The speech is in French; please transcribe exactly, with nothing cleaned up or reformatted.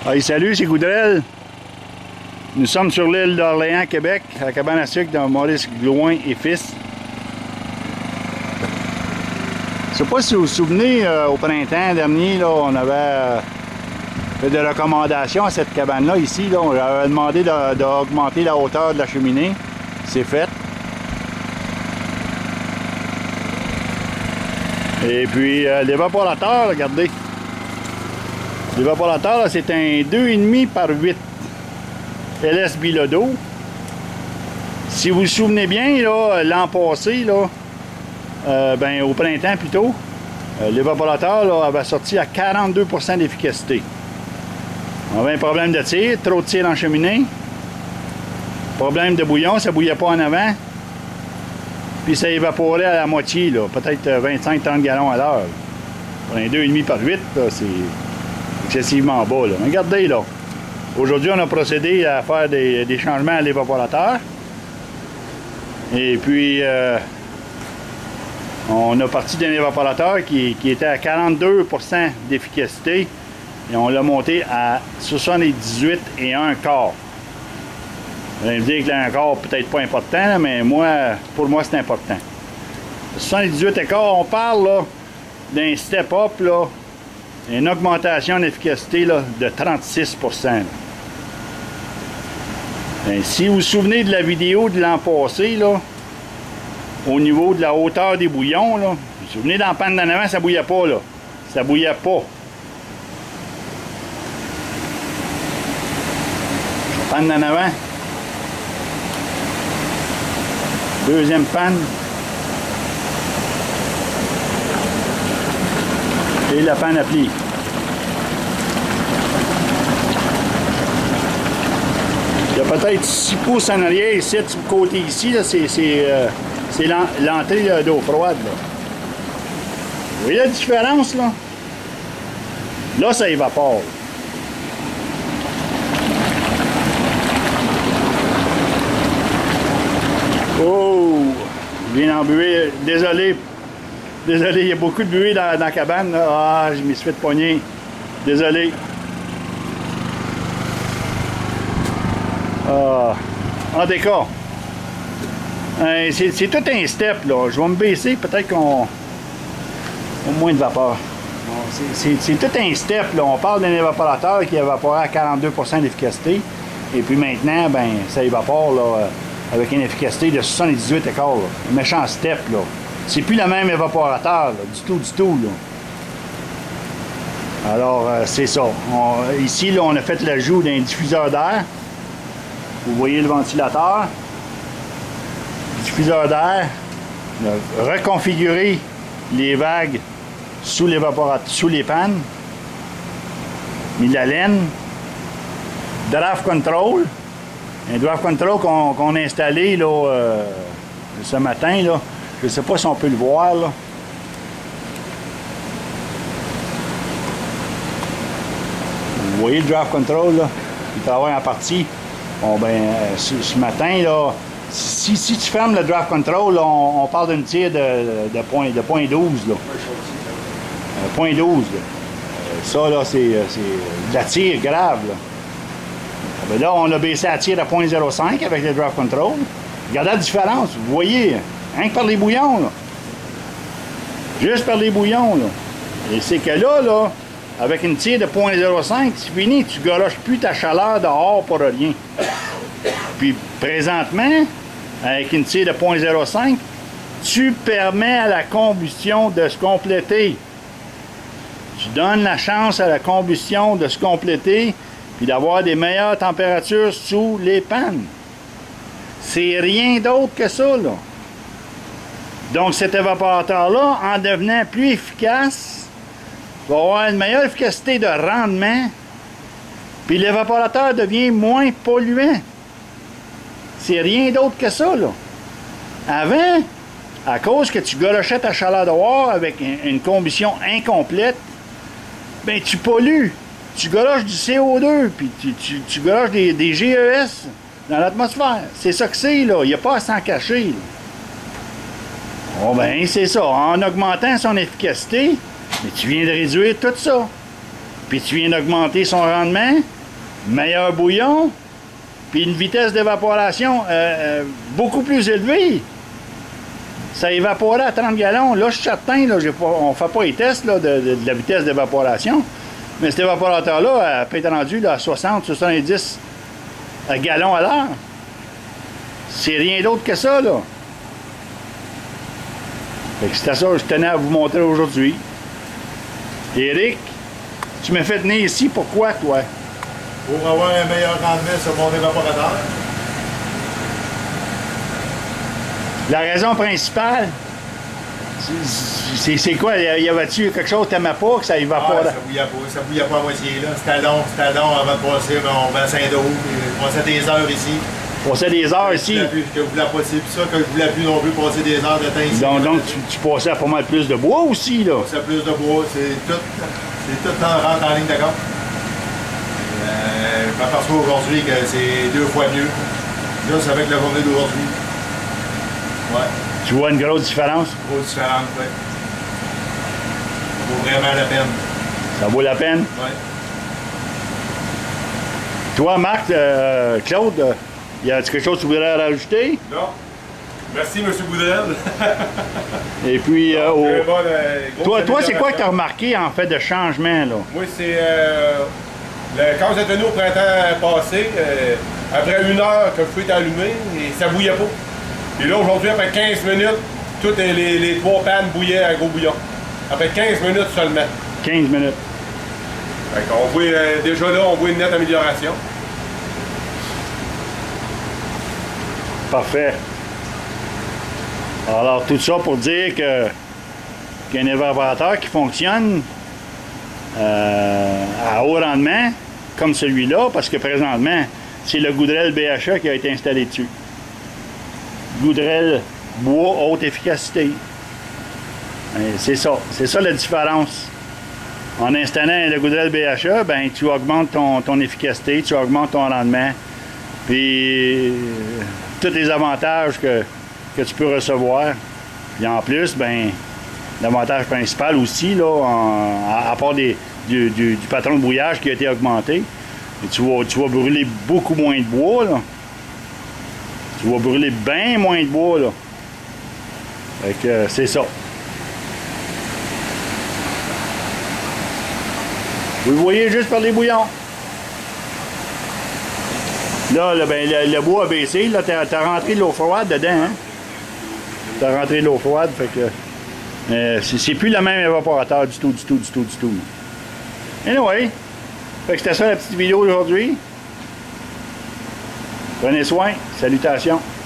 Hey, salut, c'est Goudrel. Nous sommes sur l'île d'Orléans, Québec, à la cabane à sucre de Maurice Glouin et fils. Je ne sais pas si vous vous souvenez, euh, au printemps dernier, là, on avait euh, fait des recommandations à cette cabane-là, ici. Là, on avait demandé d'augmenter de, de la hauteur de la cheminée. C'est fait. Et puis, euh, l'évaporateur, regardez. L'évaporateur, c'est un deux virgule cinq par huit L S Bilodeau. Si vous vous souvenez bien, l'an passé, là, euh, ben, au printemps plutôt, euh, l'évaporateur avait sorti à quarante-deux pour cent d'efficacité. On avait un problème de tir, trop de tir en cheminée. Problème de bouillon, ça ne bouillait pas en avant. Puis ça évaporait à la moitié, peut-être vingt-cinq à trente gallons à l'heure. Pour un deux virgule cinq par huit, c'est excessivement bas. Là. Regardez là. Aujourd'hui, on a procédé à faire des, des changements à l'évaporateur. Et puis, euh, on a parti d'un évaporateur qui, qui était à quarante-deux pour cent d'efficacité et on l'a monté à soixante-dix-huit et un quart. Vous allez me dire que là, un quart peut-être pas important, mais moi, pour moi, c'est important. soixante-dix-huit et quart, on parle d'un step-up, une augmentation d'efficacité de trente-six pour cent. Bien, si vous vous souvenez de la vidéo de l'an passé, là, au niveau de la hauteur des bouillons, là, vous vous souvenez dans la panne d'en avant, ça ne bouillait pas, là. Ça bouillait pas. La panne d'en avant. Deuxième panne. Et la panne à pli. Il y a peut-être six pouces en arrière ici, du côté ici, c'est euh, l'entrée d'eau froide. Là. Vous voyez la différence là? Là, ça évapore. Oh! Je viens d'en buer. Désolé. Désolé, il y a beaucoup de buée dans, dans la cabane. Là. Ah, je m'y suis fait pogner. Désolé. Ah, en tout cas, euh, c'est tout un step, là. Je vais me baisser, peut-être qu'on... Au moins de vapeur. C'est tout un step, là. On parle d'un évaporateur qui évaporait à quarante-deux pour cent d'efficacité. Et puis maintenant, ben, ça évapore, là, avec une efficacité de soixante-dix-huit et quart. Un méchant step, là. C'est plus le même évaporateur, là, du tout, du tout, là. Alors, euh, c'est ça. On, ici, là, on a fait l'ajout d'un diffuseur d'air. Vous voyez le ventilateur. Diffuseur d'air. Reconfigurer les vagues sous l'évaporateur, sous les pannes. Mis de la laine. Draft control. Un draft control qu'on qu'on a installé là, euh, ce matin. Là. Je ne sais pas si on peut le voir. Là. Vous voyez le draft control, là? Il travaille en partie. Bon, ben, euh, ce, ce matin, là, si, si tu fermes le draft control, là, on, on parle d'une tire de, de, point, de point douze. Là. Euh, point douze. Là. Euh, ça, là, c'est de la tire grave. Là. Ben là, on a baissé la tire à point zéro cinq avec le draft control. Regardez la différence. Vous voyez, rien que par les bouillons. Là. Juste par les bouillons. Là. Et c'est que là, là, avec une tire de point zéro cinq, c'est fini, tu galoches plus ta chaleur dehors pour rien. Puis présentement, avec une tire de point zéro cinq, tu permets à la combustion de se compléter. Tu donnes la chance à la combustion de se compléter puis d'avoir des meilleures températures sous les pannes. C'est rien d'autre que ça, là. Donc cet évaporateur-là, en devenant plus efficace, va avoir une meilleure efficacité de rendement, puis l'évaporateur devient moins polluant. C'est rien d'autre que ça, là. Avant, à cause que tu galochais ta chaleur dehors avec une combustion incomplète, ben tu pollues. Tu galoches du C O deux, puis tu, tu, tu galoches des, des G E S dans l'atmosphère. C'est ça que c'est, là. Il n'y a pas à s'en cacher, là. Bon, ben, c'est ça. En augmentant son efficacité, mais tu viens de réduire tout ça. puis tu viens d'augmenter son rendement, meilleur bouillon, puis une vitesse d'évaporation euh, euh, beaucoup plus élevée. Ça évaporait à trente gallons. Là, je suis certain, là, pas, on ne fait pas les tests là, de, de, de la vitesse d'évaporation. Mais cet évaporateur-là peut être rendu là, à soixante à soixante-dix gallons à l'heure. C'est rien d'autre que ça, là. Fait que c'était ça que je tenais à vous montrer aujourd'hui. Éric, tu m'as fait venir ici, pourquoi, toi? Pour avoir un meilleur rendement sur mon évaporateur. La raison principale, c'est quoi? Y avait-tu quelque chose que tu n'aimais pas, que ça évaporait? Ah, ça bouillait pas, ça bouillait pas à moitié, là. C'était long, c'était long avant de passer mon bassin d'eau. Je passais des heures ici. Passer des heures ici? Que je voulais passer, puis ça, que je voulais plus non plus passer des heures de temps ici. Donc, donc tu, tu passais à pas mal plus de bois aussi, là? Je passais plus de bois, c'est tout, c'est tout en rentre en ligne de compte. Euh, je m'aperçois aujourd'hui que c'est deux fois mieux. Juste avec la journée d'aujourd'hui. Ouais. Tu vois une grosse différence? Grosse différence, oui. Ça vaut vraiment la peine. Ça vaut la peine? Oui. Toi, Marc, euh, Claude, euh, y a-t-il quelque chose que tu voudrais rajouter? Non. Merci, M. Boudrel. Et puis, euh, au... bon, euh, toi, toi c'est quoi que tu as remarqué en fait de changement, là? Moi, c'est euh, le, quand vous êtes venu au printemps passé, euh, après une heure que le feu était allumé, et ça bouillait pas. Et là, aujourd'hui, après quinze minutes, toutes les, les trois pannes bouillaient à gros bouillon. Après quinze minutes seulement. quinze minutes. Fait qu'on voit, euh, déjà là, on voit une nette amélioration. Parfait. Alors, tout ça pour dire que qu'un évaporateur qui fonctionne euh, à haut rendement, comme celui-là, parce que présentement, c'est le Goodrel B H A qui a été installé dessus. Goodrel bois haute efficacité. C'est ça. C'est ça la différence. En installant le Goodrel B H A, ben, tu augmentes ton, ton efficacité, tu augmentes ton rendement. Puis, euh, tous les avantages que, que tu peux recevoir. Puis en plus, ben, l'avantage principal aussi, là, en, à, à part des, du, du, du patron de brouillage qui a été augmenté, et tu, vas, tu vas brûler beaucoup moins de bois, là. Tu vas brûler bien moins de bois, là. Fait que euh, c'est ça. Vous le voyez juste par les bouillons. Là, là ben, le, le bois a baissé. Là, t'as, t'as rentré de l'eau froide dedans, hein? T'as rentré de l'eau froide, fait que... Euh, c'est, c'est plus le même évaporateur du tout, du tout, du tout, du tout. Anyway, fait que c'était ça la petite vidéo d'aujourd'hui. Prenez soin. Salutations.